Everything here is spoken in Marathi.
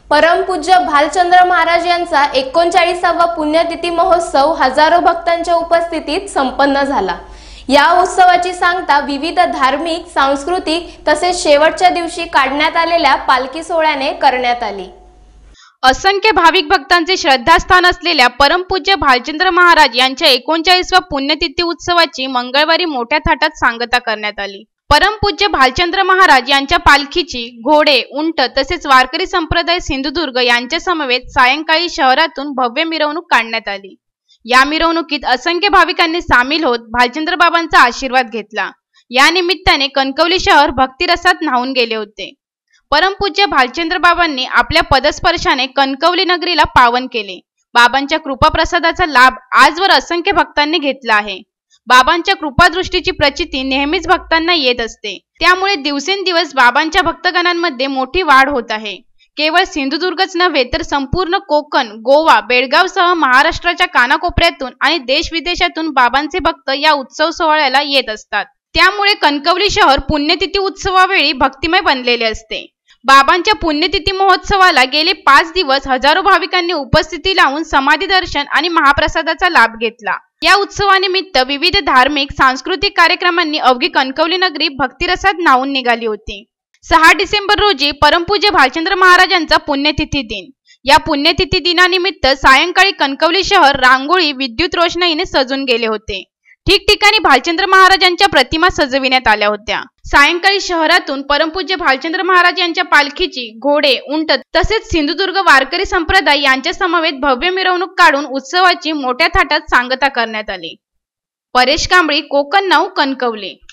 परमपूज्य भालचंद्र महाराज यांचा 39वा पुण्यतिथी महोत्सव हजारो भक्तांच्या उपस्थितीत संपन्न झाला। या उत्सवाची सांगता विविध धार्मिक, सांस्कृतिक तसेच शेवटच्या दिवशी काढण्यात आलेल्या पालखी सोहळ्याने करण्यात आली। असंख्य भाविक भक्तांचे श्रद्धास्थान असलेल्या परमपूज्य भालचंद्र महाराज यांच्या 39व्या पुण्यतिथी उत्सवाची मंगळवारी मोठ्या थाटात सांगता करण्यात आली। परमपूज्य भालचंद्र महाराज यांच्या पालखीची घोडे, उंट तसेच वारकरी संप्रदाय सिंधुदुर्ग यांच्या समवेत सायंकाळी शहरातून भव्य मिरवणूक काढण्यात आली। या मिरवणुकीत असंख्य भाविकांनी सामील होत भालचंद्र बाबांचा आशीर्वाद घेतला। या निमित्ताने कणकवली शहर भक्तिरसात न्हाऊन गेले होते। परमपूज्य भालचंद्र बाबांनी आपल्या पदस्पर्शाने कणकवली नगरीला पावन केले। बाबांच्या कृपाप्रसादाचा लाभ आजवर असंख्य भक्तांनी घेतला आहे। बाबांच्या कृपादृष्टीची प्रचिती नेहमीच भक्तांना येत असते, त्यामुळे दिवसेंदिवस बाबांच्या भक्तगणांमध्ये मोठी वाढ होत आहे। केवळ सिंधुदुर्गच नव्हे तर संपूर्ण कोकण, गोवा, बेळगावसह महाराष्ट्राच्या कानाकोपऱ्यातून आणि देश विदेशातून बाबांचे भक्त या उत्सव सोहळ्याला येत असतात। त्यामुळे कणकवली शहर पुण्यतिथी उत्सवावेळी भक्तिमय बनलेले असते। बाबांच्या पुण्यतिथी महोत्सवाला गेले 5 दिवस हजारो भाविकांनी उपस्थिती लावून समाधी दर्शन आणि महाप्रसादाचा लाभ घेतला। या उत्सवानिमित्त विविध धार्मिक, सांस्कृतिक कार्यक्रमांनी अवघी कणकवली नगरी भक्तिरसात न्हाऊन निघाली होती। 6 डिसेंबर रोजी परमपूज्य भालचंद्र महाराजांचा पुण्यतिथी दिन। या पुण्यतिथी दिनानिमित्त सायंकाळी कणकवली शहर रांगोळी, विद्युत रोषणाईने सजून गेले होते। ठिकठिकाणी भालचंद्र महाराजांच्या प्रतिमा सजविण्यात आल्या होत्या। सायंकाळी शहरातून परमपूज्य भालचंद्र महाराज यांच्या पालखीची घोडे, उंट तसेच सिंधुदुर्ग वारकरी संप्रदाय यांच्या समवेत भव्य मिरवणूक काढून उत्सवाची मोठ्या थाटात सांगता करण्यात आली। परेश कांबळी, कोकण 9, कणकवली।